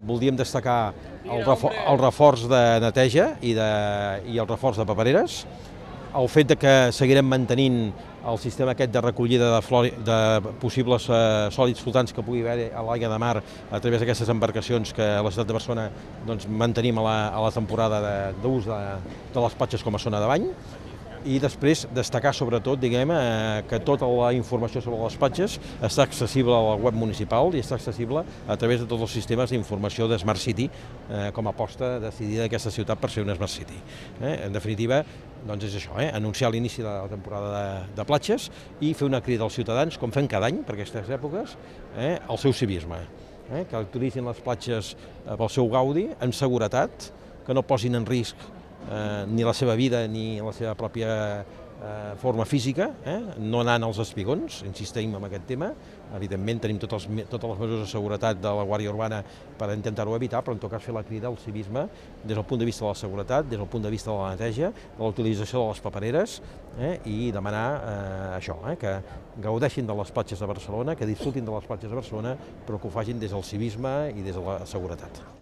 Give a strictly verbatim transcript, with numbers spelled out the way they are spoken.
Voldríem destacar el, refor el reforç de neteja i, de, i el reforç de papereres, el fet de que seguirem mantenint el sistema aquest de recollida de, flori, de possibles eh, sòlids flotants que pugui haver a l'aigua de mar a través d'aquestes embarcacions que a la ciutat de Barcelona doncs, mantenim a la, a la temporada d'ús de, de, de les platges com a zona de bany. I després destacar sobretot diguem, eh, que tota la informació sobre les platges està accessible a la web municipal i està accessible a través de tots els sistemes d'informació de Smart City eh, com a aposta decidida d'aquesta ciutat per ser una Smart City. Eh? En definitiva, doncs és això, eh? anunciar l'inici de la temporada de, de platges i fer una crida als ciutadans, com fem cada any per aquestes èpoques, eh? al seu civisme, eh? que utilitzin les platges pel seu gaudi, amb seguretat, que no posin en risc Eh, ni la seva vida ni la seva pròpia eh, forma física, eh? no anant als espigons, insistim en aquest tema. Evidentment tenim tots els, totes les mesures de seguretat de la Guàrdia Urbana per intentar-ho evitar, però en tot cas fer la crida al civisme des del punt de vista de la seguretat, des del punt de vista de la neteja, de la utilització de les papereres eh? i demanar eh, això, eh? que gaudeixin de les platges de Barcelona, que disfrutin de les platges de Barcelona, però que ho facin des del civisme i des de la seguretat.